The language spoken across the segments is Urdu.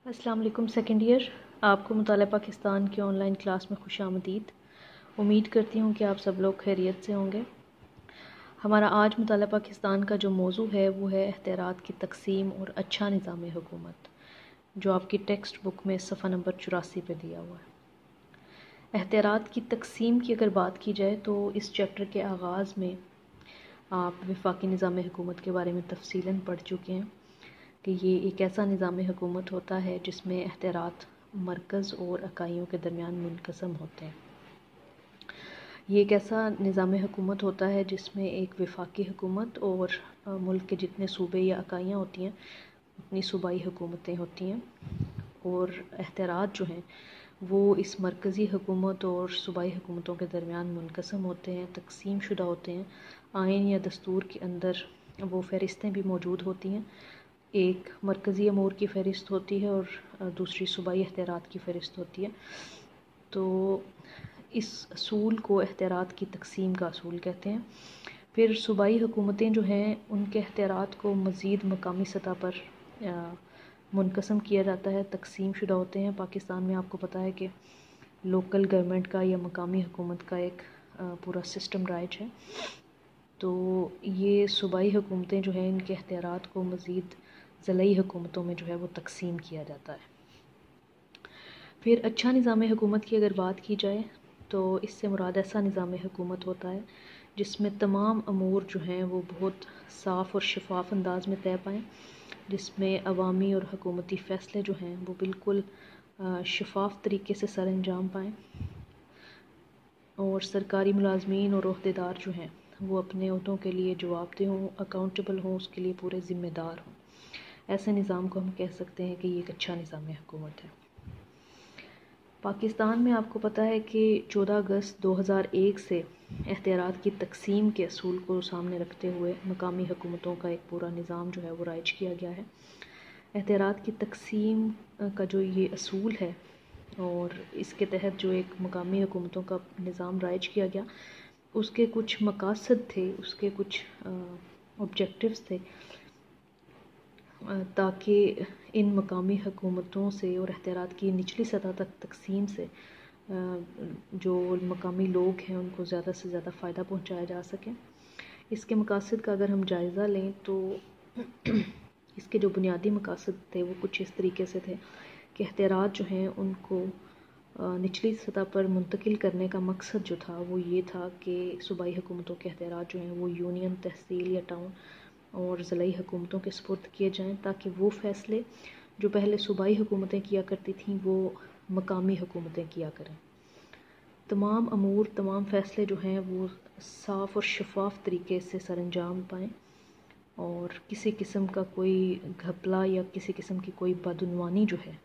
السلام علیکم سیکنڈ ایئر، آپ کو مطالعہ پاکستان کی آن لائن کلاس میں خوش آمدید۔ امید کرتی ہوں کہ آپ سب لوگ خیریت سے ہوں گے۔ ہمارا آج مطالعہ پاکستان کا جو موضوع ہے وہ ہے اختیارات کی تقسیم اور اچھا نظام حکومت، جو آپ کی ٹیکسٹ بک میں صفحہ نمبر 84 پہ دیا ہوا ہے۔ اختیارات کی تقسیم کی اگر بات کی جائے تو اس چیپٹر کے آغاز میں آپ وفاقی نظام حکومت کے بارے میں تفصیلاً پڑھ چکے ہیں کہ یہ ایک ایسا نظام حکومت ہوتا ہے جس میں اختیارات مرکز اور اکائیوں کے درمیان منقسم ہوتے ہیں۔ یہ ایک ایسا نظام حکومت ہوتا ہے جس میں ایک وفاقی حکومت اور ملک کے جتنے صوبے یا اکائیاں ہوتی ہیں اپنی صوبائی حکومتیں ہوتی ہیں، اور اختیارات جو ہیں وہ اس مرکزی حکومت اور صوبائی حکومتوں کے درمیان منقسم ہوتے ہیں، تقسیم شدہ ہوتے ہیں۔ آئین یا دستور کے اندر وہ فہرستیں بھی موجود ہوتی ہیں، ایک مرکزی امور کی فہرست ہوتی ہے اور دوسری صوبائی اختیارات کی فہرست ہوتی ہے۔ تو اس اصول کو اختیارات کی تقسیم کا اصول کہتے ہیں۔ پھر صوبائی حکومتیں جو ہیں ان کے اختیارات کو مزید مقامی سطح پر منقسم کیا جاتا ہے، تقسیم شدہ ہوتے ہیں۔ پاکستان میں آپ کو پتہ ہے کہ لوکل گورنمنٹ کا یا مقامی حکومت کا ایک پورا سسٹم رائج ہے، تو یہ صوبائی حکومتیں جو ہیں ان کے اختیارات کو مزید ضلعی حکومتوں میں جو ہے وہ تقسیم کیا جاتا ہے۔ پھر اچھا نظام حکومت کی اگر بات کی جائے تو اس سے مراد ایسا نظام حکومت ہوتا ہے جس میں تمام امور جو ہیں وہ بہت صاف اور شفاف انداز میں طے پائیں، جس میں عوامی اور حکومتی فیصلے جو ہیں وہ بالکل شفاف طریقے سے سر انجام پائیں، اور سرکاری ملازمین اور عہدیدار جو ہیں وہ اپنے عہدوں کے لیے جواب دہ ہوں، اکاؤنٹیبل ہوں، اس کے لیے پورے ذمہ دار ہوں۔ ایسے نظام کو ہم کہہ سکتے ہیں کہ یہ ایک اچھا نظام حکومت ہے۔ پاکستان میں آپ کو پتہ ہے کہ 14 اگست 2001 سے اختیارات کی تقسیم کے اصول کو سامنے رکھتے ہوئے مقامی حکومتوں کا ایک پورا نظام جو ہے وہ رائج کیا گیا ہے۔ اختیارات کی تقسیم کا جو یہ اصول ہے اور اس کے تحت جو ایک مقامی حکومتوں کا نظام رائج کیا گیا، اس کے کچھ مقاصد تھے، اس کے کچھ آبجیکٹیوز تھے، تاکہ ان مقامی حکومتوں سے اور اختیارات کی نچلی سطح تک تقسیم سے جو مقامی لوگ ہیں ان کو زیادہ سے زیادہ فائدہ پہنچایا جا سکے۔ اس کے مقاصد کا اگر ہم جائزہ لیں تو اس کے جو بنیادی مقاصد تھے وہ کچھ اس طریقے سے تھے کہ اختیارات جو ہیں ان کو نچلی سطح پر منتقل کرنے کا مقصد جو تھا وہ یہ تھا کہ صوبائی حکومتوں کے اختیارات جو ہیں وہ یونین، تحصیل یا ٹاؤن اور ضلعی حکومتوں کے سپرد کیے جائیں، تاکہ وہ فیصلے جو پہلے صوبائی حکومتیں کیا کرتی تھیں وہ مقامی حکومتیں کیا کریں۔ تمام امور، تمام فیصلے جو ہیں وہ صاف اور شفاف طریقے سے سر انجام پائیں، اور کسی قسم کا کوئی گھپلا یا کسی قسم کی کوئی بدعنوانی جو ہے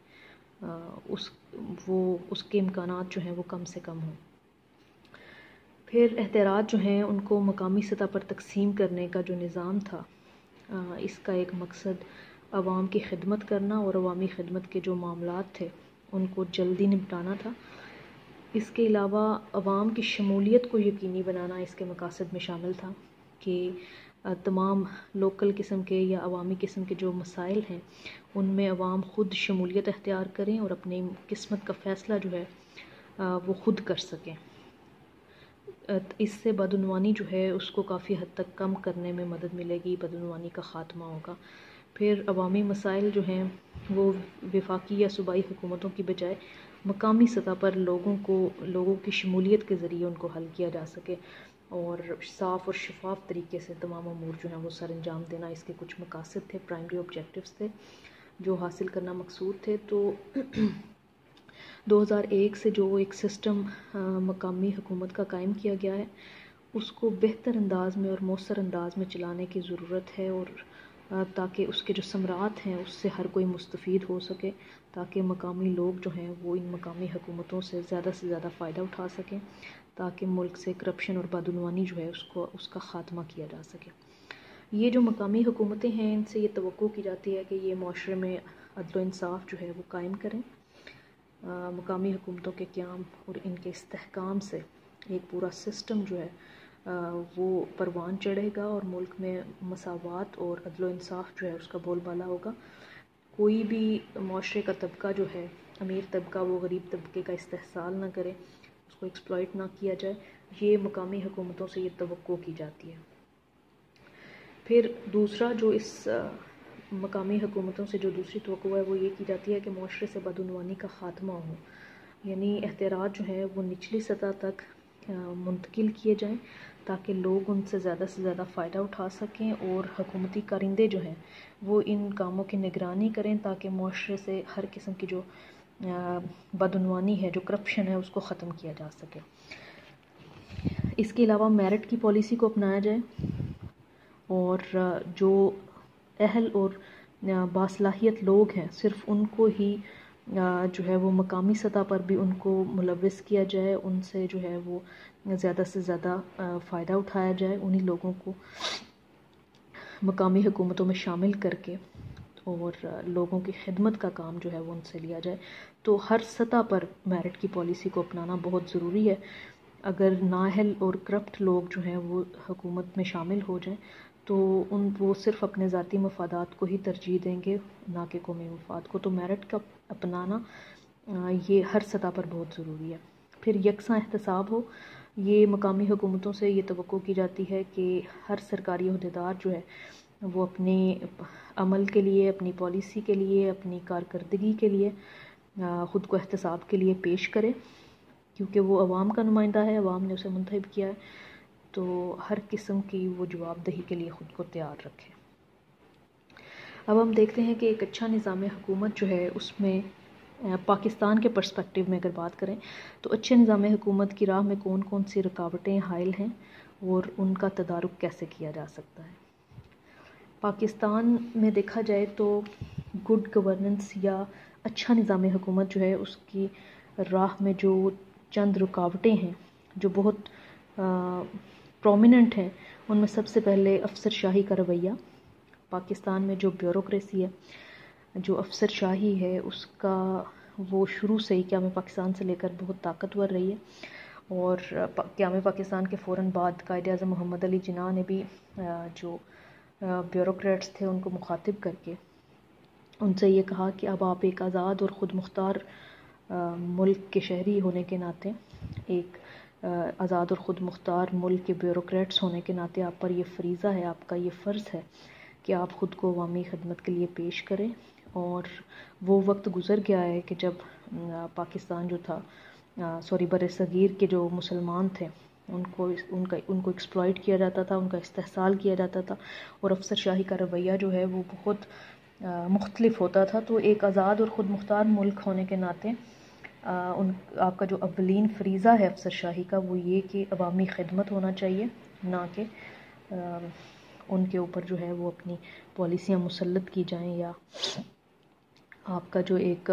اس کے امکانات جو ہیں وہ کم سے کم ہوں۔ پھر اختیارات جو ہیں ان کو مقامی سطح پر تقسیم کرنے کا جو نظام تھا، اس کا ایک مقصد عوام کی خدمت کرنا اور عوامی خدمت کے جو معاملات تھے ان کو جلدی نپٹانا تھا۔ اس کے علاوہ عوام کی شمولیت کو یقینی بنانا اس کے مقاصد میں شامل تھا کہ تمام لوکل قسم کے یا عوامی قسم کے جو مسائل ہیں ان میں عوام خود شمولیت اختیار کریں اور اپنی قسمت کا فیصلہ جو ہے وہ خود کر سکیں۔ اس سے بدعنوانی جو ہے اس کو کافی حد تک کم کرنے میں مدد ملے گی، بدعنوانی کا خاتمہ ہوگا۔ پھر عوامی مسائل جو ہیں وہ وفاقی یا صوبائی حکومتوں کی بجائے مقامی سطح پر لوگوں کی شمولیت کے ذریعے ان کو حل کیا جا سکے، اور صاف اور شفاف طریقے سے تمام امور جو ہیں وہ سر انجام دینا اس کے کچھ مقاصد تھے، پرائمری آبجیکٹیوز تھے جو حاصل کرنا مقصود تھے۔ تو 2001 سے جو ایک سسٹم مقامی حکومت کا قائم کیا گیا ہے اس کو بہتر انداز میں اور مؤثر انداز میں چلانے کی ضرورت ہے، اور تاکہ اس کے جو ثمرات ہیں اس سے ہر کوئی مستفید ہو سکے، تاکہ مقامی لوگ جو ہیں وہ ان مقامی حکومتوں سے زیادہ فائدہ اٹھا سکیں، تاکہ ملک سے کرپشن اور بدعنوانی جو ہے اس کا خاتمہ کیا جا سکے۔ یہ جو مقامی حکومتیں ہیں ان سے یہ توقع کی جاتی ہے کہ یہ معاشرے میں عدل و انصاف جو ہے وہ قائم کریں۔ مقامی حکومتوں کے قیام اور ان کے استحکام سے ایک پورا سسٹم جو ہے وہ پروان چڑھے گا، اور ملک میں مساوات اور عدل و انصاف جو ہے اس کا بول بالا ہوگا۔ کوئی بھی معاشرے کا طبقہ جو ہے، امیر طبقہ، وہ غریب طبقے کا استحصال نہ کرے، اس کو ایکسپلائٹ نہ کیا جائے، یہ مقامی حکومتوں سے یہ توقع کی جاتی ہے۔ پھر دوسرا جو اس مقامی حکومتوں سے جو دوسری توقع ہے وہ یہ کی جاتی ہے کہ معاشرے سے بدعنوانی کا خاتمہ ہو، یعنی اختیارات جو ہیں وہ نچلی سطح تک منتقل کیے جائیں تاکہ لوگ ان سے زیادہ فائدہ اٹھا سکیں، اور حکومتی کارندے جو ہیں وہ ان کاموں کی نگرانی کریں تاکہ معاشرے سے ہر قسم کی جو بدعنوانی ہے، جو کرپشن ہے، اس کو ختم کیا جا سکے۔ اس کے علاوہ میرٹ کی پالیسی کو اپنایا جائے، اور جو اہل اور باصلاحیت لوگ ہیں صرف ان کو ہی جو ہے وہ مقامی سطح پر بھی ان کو ملوث کیا جائے، ان سے جو ہے وہ زیادہ سے زیادہ فائدہ اٹھایا جائے، انہی لوگوں کو مقامی حکومتوں میں شامل کر کے، اور لوگوں کی خدمت کا کام جو ہے وہ ان سے لیا جائے۔ تو ہر سطح پر میرٹ کی پالیسی کو اپنانا بہت ضروری ہے۔ اگر نااہل اور کرپٹ لوگ جو ہیں وہ حکومت میں شامل ہو جائیں تو وہ صرف اپنے ذاتی مفادات کو ہی ترجیح دیں گے، نہ کہ قومی مفاد کو۔ تو میرٹ کا اپنانا یہ ہر سطح پر بہت ضروری ہے۔ پھر یکساں احتساب ہو، یہ مقامی حکومتوں سے یہ توقع کی جاتی ہے کہ ہر سرکاری عہدیدار جو ہے وہ اپنے عمل کے لیے، اپنی پالیسی کے لیے، اپنی کارکردگی کے لیے خود کو احتساب کے لیے پیش کرے، کیونکہ وہ عوام کا نمائندہ ہے، عوام نے اسے منتخب کیا ہے، تو ہر قسم کی وہ جواب دہی کے لیے خود کو تیار رکھے۔ اب ہم دیکھتے ہیں کہ ایک اچھا نظام حکومت جو ہے اس میں پاکستان کے پرسپیکٹیو میں اگر بات کریں تو اچھے نظام حکومت کی راہ میں کون کون سی رکاوٹیں حائل ہیں اور ان کا تدارک کیسے کیا جا سکتا ہے۔ پاکستان میں دیکھا جائے تو گڈ گورننس یا اچھا نظام حکومت جو ہے اس کی راہ میں جو چند رکاوٹیں ہیں جو بہت پرومیننٹ ہیں، ان میں سب سے پہلے افسر شاہی کا رویہ۔ پاکستان میں جو بیوروکریسی ہے، جو افسر شاہی ہے، اس کا وہ شروع سے ہی قیام پاکستان سے لے کر بہت طاقتور رہی ہے، اور قیام پاکستان کے فوراً بعد قائد اعظم محمد علی جناح نے بھی جو بیوروکریٹس تھے ان کو مخاطب کر کے ان سے یہ کہا کہ اب آپ ایک آزاد اور خود مختار ملک کے شہری ہونے کے ناطے، ایک آزاد اور خود مختار ملک کے بیوروکریٹس ہونے کے ناطے آپ پر یہ فریضہ ہے، آپ کا یہ فرض ہے کہ آپ خود کو عوامی خدمت کے لیے پیش کریں۔ اور وہ وقت گزر گیا ہے کہ جب پاکستان جو تھا بر صغیر کے جو مسلمان تھے ان کو ایکسپلائٹ کیا جاتا تھا، ان کا استحصال کیا جاتا تھا، اور افسر شاہی کا رویہ جو ہے وہ بہت مختلف ہوتا تھا۔ تو ایک آزاد اور خود مختار ملک ہونے کے ناطے آپ کا جو اولین فریضہ ہے افسر شاہی کا وہ یہ کہ عوامی خدمت ہونا چاہیے، نہ کہ ان کے اوپر جو ہے وہ اپنی پالیسیاں مسلط کی جائیں، یا آپ کا جو ایک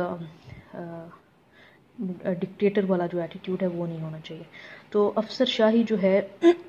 ڈکٹیٹر والا جو ایٹیٹیوڈ ہے وہ نہیں ہونا چاہیے۔ تو افسر شاہی جو ہے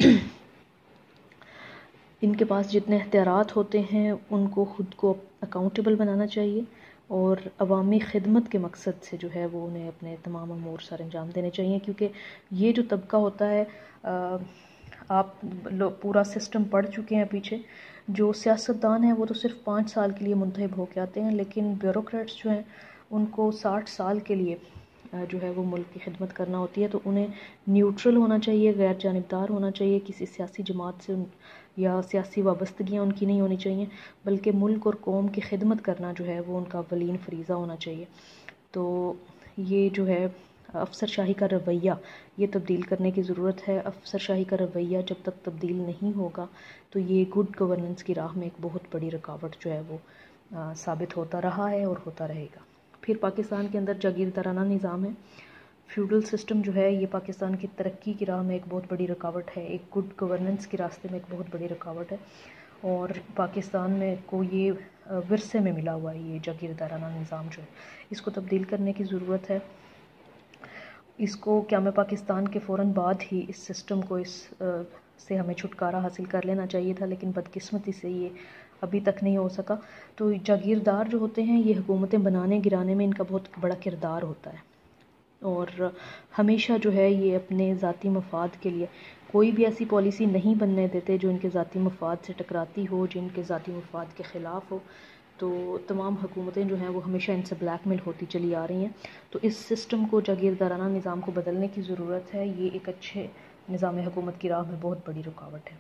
ان کے پاس جتنے اختیارات ہوتے ہیں ان کو خود کو اکاؤنٹیبل بنانا چاہیے، اور عوامی خدمت کے مقصد سے جو ہے وہ انہیں اپنے تمام امور سر انجام دینے چاہیے، کیونکہ یہ جو طبقہ ہوتا ہے، آپ پورا سسٹم پڑھ چکے ہیں پیچھے، جو سیاستدان ہیں وہ تو صرف 5 سال کے لیے منتخب ہو کے آتے ہیں، لیکن بیوروکریٹس جو ہیں ان کو 60 سال کے لیے جو ہے وہ ملک کی خدمت کرنا ہوتی ہے۔ تو انہیں نیوٹرل ہونا چاہیے، غیر جانبدار ہونا چاہیے، کسی سیاسی جماعت سے یا سیاسی وابستگیاں ان کی نہیں ہونی چاہیے، بلکہ ملک اور قوم کی خدمت کرنا جو ہے وہ ان کا اولین فریضہ ہونا چاہیے۔ تو یہ جو ہے افسر شاہی کا رویہ، یہ تبدیل کرنے کی ضرورت ہے۔ افسر شاہی کا رویہ جب تک تبدیل نہیں ہوگا تو یہ گڈ گورننس کی راہ میں ایک بہت بڑی رکاوٹ جو ہے وہ ثابت ہوتا رہا ہے اور ہوتا رہے گا۔ پھر پاکستان کے اندر جاگیردارانہ نظام ہے، فیوڈل سسٹم جو ہے یہ پاکستان کی ترقی کی راہ میں ایک بہت بڑی رکاوٹ ہے، ایک گڈ گورننس کے راستے میں ایک بہت بڑی رکاوٹ ہے، اور پاکستان میں کو یہ ورثے میں ملا ہوا ہے یہ جاگیردارانہ نظام جو ہے، اس کو تبدیل کرنے کی ضرورت ہے۔ اس کو قیام پاکستان کے فوراً بعد ہی اس سسٹم کو سے ہمیں چھٹکارا حاصل کر لینا چاہیے تھا، لیکن بدقسمتی سے یہ ابھی تک نہیں ہو سکا۔ تو جاگیردار جو ہوتے ہیں یہ حکومتیں بنانے گرانے میں ان کا بہت بڑا کردار ہوتا ہے، اور ہمیشہ جو ہے یہ اپنے ذاتی مفاد کے لیے کوئی بھی ایسی پالیسی نہیں بننے دیتے جو ان کے ذاتی مفاد سے ٹکراتی ہو، جن کے ذاتی مفاد کے خلاف ہو۔ تو تمام حکومتیں جو ہیں وہ ہمیشہ ان سے بلیک میل ہوتی چلی آ رہی ہیں. تو اس سسٹم کو، جاگیردارانہ نظام کو بدلنے کی ضرورت ہے. یہ ایک اچھے نظام حکومت کی راہ میں بہت بڑی رکاوٹ ہے.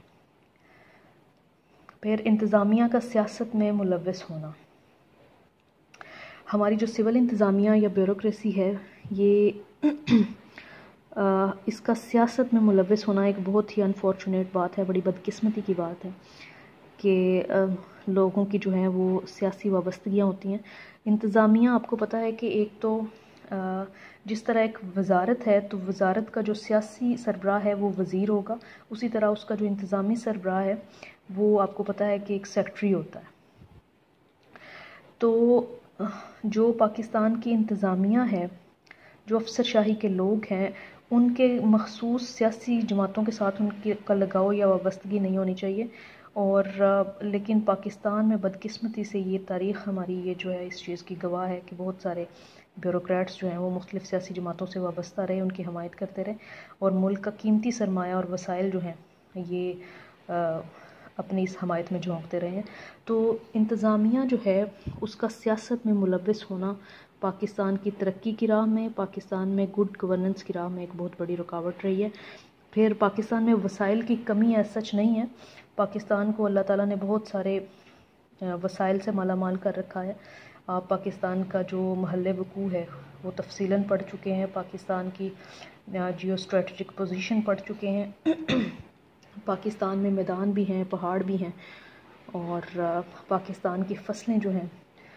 پھر انتظامیہ کا سیاست میں ملوث ہونا. ہماری جو سول انتظامیہ یا بیوروکریسی ہے، یہ اس کا سیاست میں ملوث ہونا ایک بہت ہی انفارچونیٹ بات ہے، بڑی بدقسمتی کی بات ہے کہ لوگوں کی جو ہیں وہ سیاسی وابستگیاں ہوتی ہیں. انتظامیہ آپ کو پتہ ہے کہ ایک تو جس طرح ایک وزارت ہے تو وزارت کا جو سیاسی سربراہ ہے وہ وزیر ہوگا، اسی طرح اس کا جو انتظامی سربراہ ہے وہ آپ کو پتہ ہے کہ ایک سیکٹری ہوتا ہے. تو جو پاکستان کی انتظامیہ ہے، جو افسر شاہی کے لوگ ہیں، ان کے مخصوص سیاسی جماعتوں کے ساتھ ان کا لگاؤ یا وابستگی نہیں ہونی چاہیے. اور لیکن پاکستان میں بدقسمتی سے یہ تاریخ ہماری یہ جو ہے اس چیز کی گواہ ہے کہ بہت سارے بیوروکریٹس جو ہیں وہ مختلف سیاسی جماعتوں سے وابستہ رہے، ان کی حمایت کرتے رہے، اور ملک کا قیمتی سرمایہ اور وسائل جو ہیں یہ اپنی اس حمایت میں جھونکتے رہے ہیں. تو انتظامیہ جو ہے اس کا سیاست میں ملوث ہونا پاکستان کی ترقی کی راہ میں، پاکستان میں گڈ گورننس کی راہ میں ایک بہت بڑی رکاوٹ رہی ہے. پھر پاکستان میں وسائل کی کمی ایز سچ نہیں ہے. پاکستان کو اللہ تعالیٰ نے بہت سارے وسائل سے مالا مال کر رکھا ہے. آپ پاکستان کا جو محل وقوع ہے وہ تفصیلاً پڑھ چکے ہیں، پاکستان کی جیو اسٹریٹجک پوزیشن پڑھ چکے ہیں. پاکستان میں میدان بھی ہیں، پہاڑ بھی ہیں، اور پاکستان کی فصلیں جو ہیں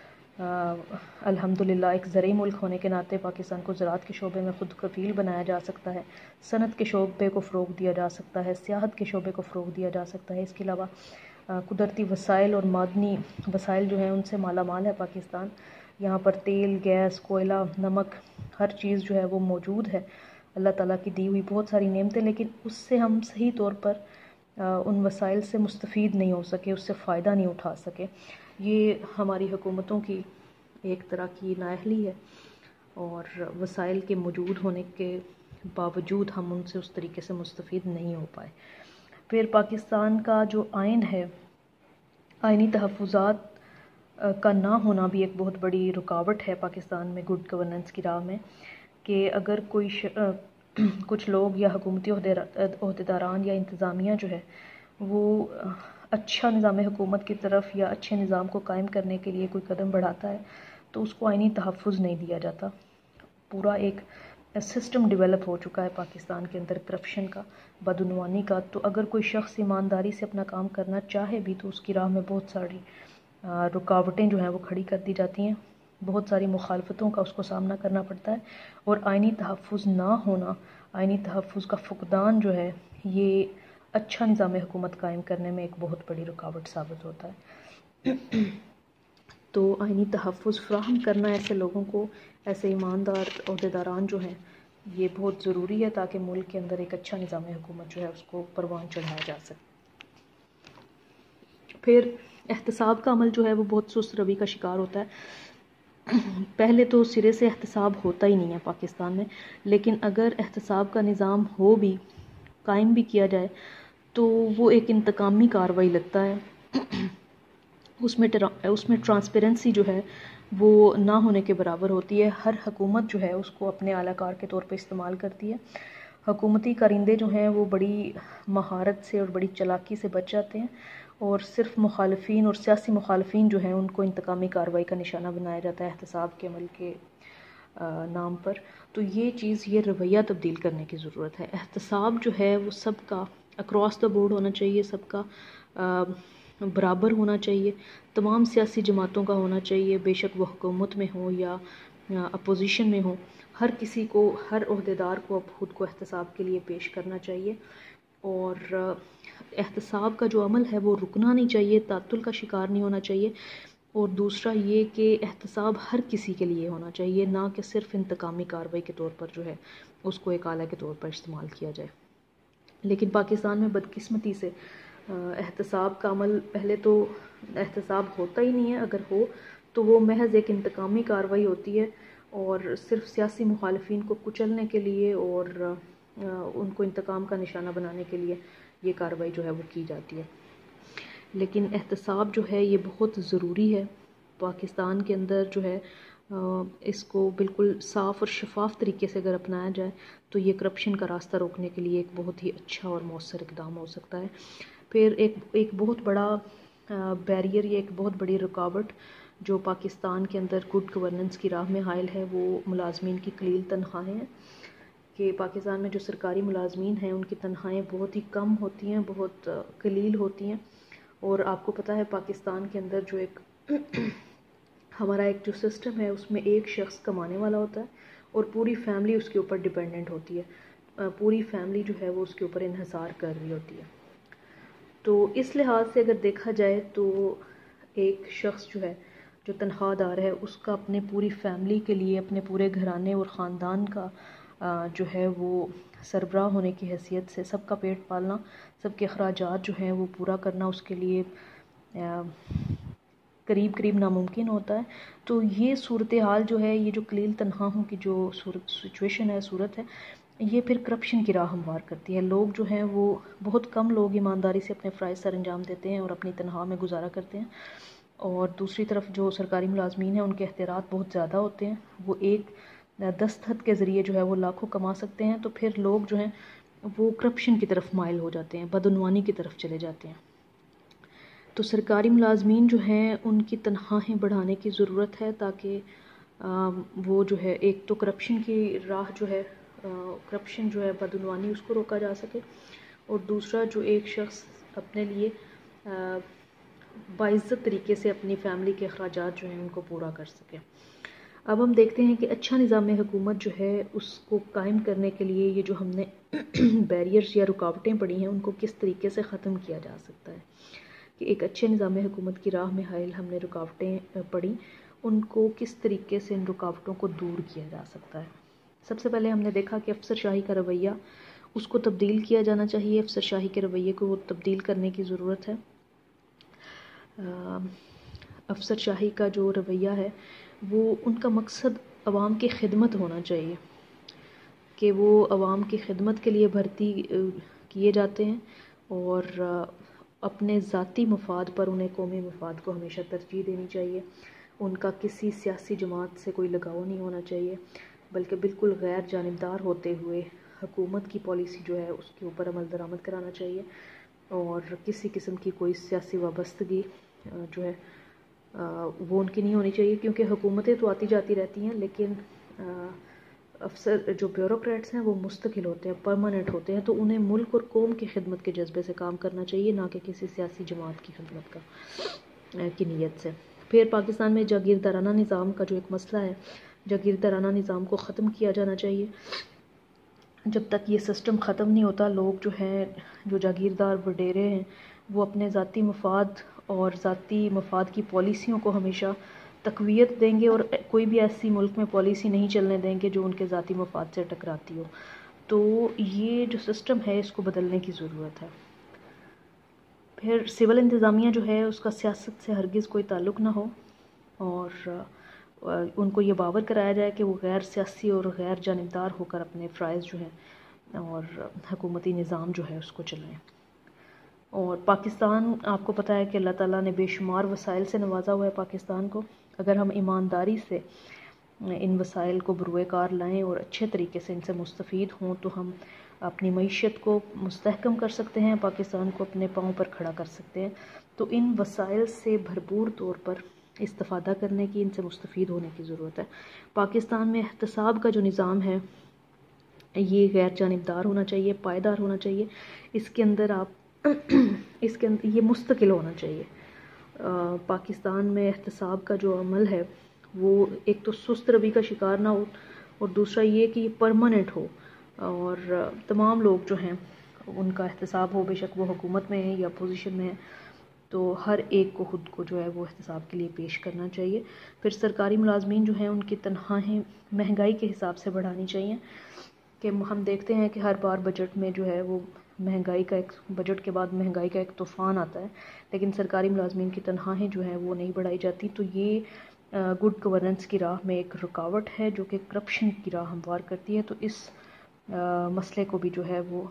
الحمدللہ ایک زرعی ملک ہونے کے ناطے پاکستان کو زراعت کے شعبے میں خود کفیل بنایا جا سکتا ہے، صنعت کے شعبے کو فروغ دیا جا سکتا ہے، سیاحت کے شعبے کو فروغ دیا جا سکتا ہے. اس کے علاوہ قدرتی وسائل اور معدنی وسائل جو ہیں ان سے مالا مال ہے پاکستان. یہاں پر تیل، گیس، کوئلہ، نمک، ہر چیز جو ہے وہ موجود ہے، اللہ تعالیٰ کی دی ہوئی بہت ساری نعمتیں. لیکن اس سے ہم صحیح طور پر ان وسائل سے مستفید نہیں ہو سکے، اس سے فائدہ نہیں اٹھا سکے. یہ ہماری حکومتوں کی ایک طرح کی نااہلی ہے، اور وسائل کے موجود ہونے کے باوجود ہم ان سے اس طریقے سے مستفید نہیں ہو پائے. پھر پاکستان کا جو آئین ہے، آئینی تحفظات کا نہ ہونا بھی ایک بہت بڑی رکاوٹ ہے پاکستان میں گڈ گورننس کی راہ میں. کہ اگر کوئی کچھ لوگ یا حکومتی عہدیداران یا انتظامیہ جو ہے وہ اچھا نظام حکومت کی طرف یا اچھے نظام کو قائم کرنے کے لیے کوئی قدم بڑھاتا ہے تو اس کو آئینی تحفظ نہیں دیا جاتا. پورا ایک سسٹم ڈیولپ ہو چکا ہے پاکستان کے اندر کرپشن کا، بدعنوانی کا. تو اگر کوئی شخص ایمانداری سے اپنا کام کرنا چاہے بھی تو اس کی راہ میں بہت ساری رکاوٹیں جو ہیں وہ کھڑی کر دی جاتی ہیں، بہت ساری مخالفتوں کا اس کو سامنا کرنا پڑتا ہے. اور آئینی تحفظ نہ ہونا، آئینی تحفظ کا فقدان جو ہے یہ اچھا نظام حکومت قائم کرنے میں ایک بہت بڑی رکاوٹ ثابت ہوتا ہے. تو آئینی تحفظ فراہم کرنا ایسے لوگوں کو، ایسے ایماندار عہدیداران جو ہیں، یہ بہت ضروری ہے تاکہ ملک کے اندر ایک اچھا نظام حکومت جو ہے اس کو پروان چڑھایا جا سکے. پھر احتساب کا عمل جو ہے وہ بہت سست روی کا شکار ہوتا ہے. پہلے تو سرے سے احتساب ہوتا ہی نہیں ہے پاکستان میں، لیکن اگر احتساب کا نظام ہو بھی، قائم بھی کیا جائے تو وہ ایک انتقامی کارروائی لگتا ہے. اس میں ٹرانسپیرنسی جو ہے وہ نہ ہونے کے برابر ہوتی ہے. ہر حکومت جو ہے اس کو اپنے اعلی کار کے طور پہ استعمال کرتی ہے. حکومتی کارندے جو ہیں وہ بڑی مہارت سے اور بڑی چلاکی سے بچ جاتے ہیں، اور صرف مخالفین اور سیاسی مخالفین جو ہیں ان کو انتقامی کارروائی کا نشانہ بنایا جاتا ہے احتساب کے عمل کے نام پر. تو یہ رویہ تبدیل کرنے کی ضرورت ہے. احتساب جو ہے وہ سب کا اکراس دا بورڈ ہونا چاہیے، سب کا برابر ہونا چاہیے، تمام سیاسی جماعتوں کا ہونا چاہیے، بے شک وہ حکومت میں ہو یا اپوزیشن میں ہو. ہر کسی کو، ہر عہدیدار کو اب خود کو احتساب کے لیے پیش کرنا چاہیے. اور احتساب کا جو عمل ہے وہ رکنا نہیں چاہیے، تعطل کا شکار نہیں ہونا چاہیے. اور دوسرا یہ کہ احتساب ہر کسی کے لیے ہونا چاہیے، نہ کہ صرف انتقامی کارروائی کے طور پر جو ہے اس کو ایک آلہ کے طور پر استعمال کیا جائے. لیکن پاکستان میں بدقسمتی سے احتساب کا عمل، پہلے تو احتساب ہوتا ہی نہیں ہے، اگر ہو تو وہ محض ایک انتقامی کارروائی ہوتی ہے، اور صرف سیاسی مخالفین کو کچلنے کے لیے اور ان کو انتقام کا نشانہ بنانے کے لیے یہ کارروائی جو ہے وہ کی جاتی ہے. لیکن احتساب جو ہے یہ بہت ضروری ہے پاکستان کے اندر جو ہے اس کو بالکل صاف اور شفاف طریقے سے اگر اپنایا جائے تو یہ کرپشن کا راستہ روکنے کے لیے ایک بہت ہی اچھا اور مؤثر اقدام ہو سکتا ہے۔ پھر ایک بہت بڑا بیریئر یا ایک بہت بڑی رکاوٹ جو پاکستان کے اندر گڈ گورننس کی راہ میں حائل ہے وہ ملازمین کی قلیل تنخواہیں ہیں، کہ پاکستان میں جو سرکاری ملازمین ہیں ان کی تنخواہیں بہت ہی کم ہوتی ہیں، بہت قلیل ہوتی ہیں۔ اور آپ کو پتہ ہے پاکستان کے اندر جو ایک ہمارا ایک جو سسٹم ہے اس میں ایک شخص کمانے والا ہوتا ہے اور پوری فیملی اس کے اوپر ڈیپینڈنٹ ہوتی ہے، پوری فیملی جو ہے وہ اس کے اوپر انحصار کر رہی ہوتی ہے۔ تو اس لحاظ سے اگر دیکھا جائے تو ایک شخص جو ہے جو تنخواہ دار ہے اس کا اپنے پوری فیملی کے لیے، اپنے پورے گھرانے اور خاندان کا جو ہے وہ سربراہ ہونے کی حیثیت سے سب کا پیٹ پالنا، سب کے اخراجات جو ہیں وہ پورا کرنا اس کے لیے قریب ناممکن ہوتا ہے۔ تو یہ صورتحال جو ہے، یہ جو قلیل تنخواہوں کی جو سچویشن ہے، صورت ہے، یہ پھر کرپشن کی راہ ہموار کرتی ہے۔ لوگ جو ہیں وہ بہت کم لوگ ایمانداری سے اپنے فرائض سر انجام دیتے ہیں اور اپنی تنخواہ میں گزارا کرتے ہیں، اور دوسری طرف جو سرکاری ملازمین ہیں ان کے اختیارات بہت زیادہ ہوتے ہیں، وہ ایک دستخط کے ذریعے جو ہے وہ لاکھوں کما سکتے ہیں۔ تو پھر لوگ جو ہیں وہ کرپشن کی طرف مائل ہو جاتے ہیں، بدعنوانی کی طرف چلے جاتے ہیں۔ تو سرکاری ملازمین جو ہیں ان کی تنخواہیں بڑھانے کی ضرورت ہے تاکہ وہ جو ہے ایک تو کرپشن کی راہ جو ہے، کرپشن جو ہے، بدعنوانی، اس کو روکا جا سکے، اور دوسرا جو ایک شخص اپنے لیے باعزت طریقے سے اپنی فیملی کے اخراجات جو ہیں ان کو پورا کر سکے۔ اب ہم دیکھتے ہیں کہ اچھا نظام حکومت جو ہے اس کو قائم کرنے کے لیے یہ جو ہم نے بیریئرز یا رکاوٹیں پڑھی ہیں ان کو کس طریقے سے ختم کیا جا سکتا ہے، کہ ایک اچھے نظام حکومت کی راہ میں حائل ہم نے رکاوٹیں پڑھی، ان کو کس طریقے سے ان رکاوٹوں کو دور کیا جا سکتا ہے۔ سب سے پہلے ہم نے دیکھا کہ افسر شاہی کا رویہ، اس کو تبدیل کیا جانا چاہیے، افسر شاہی کے رویے کو تبدیل کرنے کی ضرورت ہے۔ افسر شاہی کا جو رویہ ہے وہ ان کا مقصد عوام کی خدمت ہونا چاہیے، کہ وہ عوام کی خدمت کے لیے بھرتی کیے جاتے ہیں، اور اپنے ذاتی مفاد پر انہیں قومی مفاد کو ہمیشہ ترجیح دینی چاہیے۔ ان کا کسی سیاسی جماعت سے کوئی لگاؤ نہیں ہونا چاہیے، بلکہ بالکل غیر جانبدار ہوتے ہوئے حکومت کی پالیسی جو ہے اس کے اوپر عمل درآمد کرانا چاہیے، اور کسی قسم کی کوئی سیاسی وابستگی جو ہے وہ ان کی نہیں ہونی چاہیے، کیونکہ حکومتیں تو آتی جاتی رہتی ہیں لیکن افسر جو بیوروکریٹس ہیں وہ مستقل ہوتے ہیں، پرماننٹ ہوتے ہیں، تو انہیں ملک اور قوم کی خدمت کے جذبے سے کام کرنا چاہیے، نہ کہ کسی سیاسی جماعت کی خدمت کی نیت سے۔ پھر پاکستان میں جاگیردارانہ نظام کا جو ایک مسئلہ ہے، جاگیردارانہ نظام کو ختم کیا جانا چاہیے۔ جب تک یہ سسٹم ختم نہیں ہوتا، لوگ جو ہیں، جو جاگیردار وڈیرے ہیں، وہ اپنے ذاتی مفاد اور ذاتی مفاد کی پالیسیوں کو ہمیشہ تقویت دیں گے، اور کوئی بھی ایسی ملک میں پالیسی نہیں چلنے دیں گے جو ان کے ذاتی مفاد سے ٹکراتی ہو۔ تو یہ جو سسٹم ہے اس کو بدلنے کی ضرورت ہے۔ پھر سول انتظامیہ جو ہے اس کا سیاست سے ہرگز کوئی تعلق نہ ہو، اور ان کو یہ باور کرایا جائے کہ وہ غیر سیاسی اور غیر جانبدار ہو کر اپنے فرائض جو ہیں اور حکومتی نظام جو ہے اس کو چلائیں۔ اور پاکستان، آپ کو پتہ ہے کہ اللہ تعالیٰ نے بے شمار وسائل سے نوازا ہوا ہے پاکستان کو۔ اگر ہم ایمانداری سے ان وسائل کو بروئے کار لائیں اور اچھے طریقے سے ان سے مستفید ہوں تو ہم اپنی معیشت کو مستحکم کر سکتے ہیں، پاکستان کو اپنے پاؤں پر کھڑا کر سکتے ہیں۔ تو ان وسائل سے بھرپور طور پر استفادہ کرنے کی، ان سے مستفید ہونے کی ضرورت ہے۔ پاکستان میں احتساب کا جو نظام ہے یہ غیر جانبدار ہونا چاہیے، پائیدار ہونا چاہیے، اس کے اندر یہ مستقل ہونا چاہیے۔ پاکستان میں احتساب کا جو عمل ہے وہ ایک تو سست روی کا شکار نہ ہو، اور دوسرا یہ کہ یہ پرماننٹ ہو، اور تمام لوگ جو ہیں ان کا احتساب ہو، بے شک وہ حکومت میں ہیں یا اپوزیشن میں ہیں، تو ہر ایک کو خود کو جو ہے وہ احتساب کے لیے پیش کرنا چاہیے۔ پھر سرکاری ملازمین جو ہیں ان کی تنخواہیں مہنگائی کے حساب سے بڑھانی چاہیے، کہ ہم دیکھتے ہیں کہ ہر بار بجٹ میں جو ہے وہ مہنگائی کا بجٹ کے بعد مہنگائی کا ایک طوفان آتا ہے، لیکن سرکاری ملازمین کی تنخواہیں جو ہیں وہ نہیں بڑھائی جاتی۔ تو یہ گڈ گورننس کی راہ میں ایک رکاوٹ ہے جو کہ کرپشن کی راہ ہموار کرتی ہے۔ تو اس مسئلے کو بھی جو ہے وہ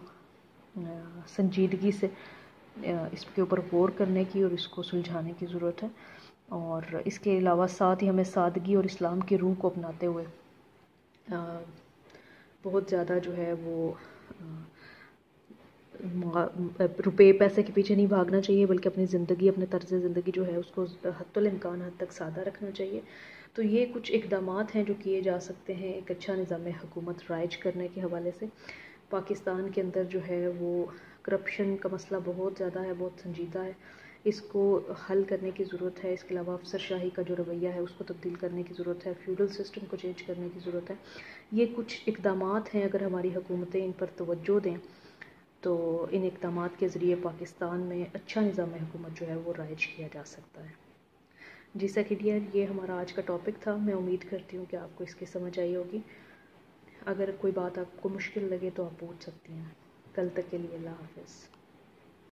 سنجیدگی سے اس کے اوپر غور کرنے کی اور اس کو سلجھانے کی ضرورت ہے۔ اور اس کے علاوہ ساتھ ہی ہمیں سادگی اور اسلام کی روح کو اپناتے ہوئے بہت زیادہ جو ہے وہ روپے پیسے کے پیچھے نہیں بھاگنا چاہیے، بلکہ اپنی زندگی، اپنے طرز زندگی جو ہے اس کو حد الامکان حد تک سادہ رکھنا چاہیے۔ تو یہ کچھ اقدامات ہیں جو کیے جا سکتے ہیں ایک اچھا نظام حکومت رائج کرنے کے حوالے سے۔ پاکستان کے اندر جو ہے وہ کرپشن کا مسئلہ بہت زیادہ ہے، بہت سنجیدہ ہے، اس کو حل کرنے کی ضرورت ہے۔ اس کے علاوہ افسر شاہی کا جو رویہ ہے اس کو تبدیل کرنے کی ضرورت ہے، فیوڈل سسٹم کو چینج کرنے کی ضرورت ہے۔ یہ کچھ اقدامات ہیں، اگر ہماری حکومتیں ان پر توجہ دیں تو ان اقدامات کے ذریعے پاکستان میں اچھا نظام حکومت جو ہے وہ رائج کیا جا سکتا ہے۔ جی سیکرٹری ڈیئر، یہ ہمارا آج کا ٹاپک تھا۔ میں امید کرتی ہوں کہ آپ کو اس کی سمجھ آئی ہوگی۔ اگر کوئی بات آپ کو مشکل لگے تو آپ پوچھ سکتی ہیں۔ کل تک کے لیے اللہ حافظ۔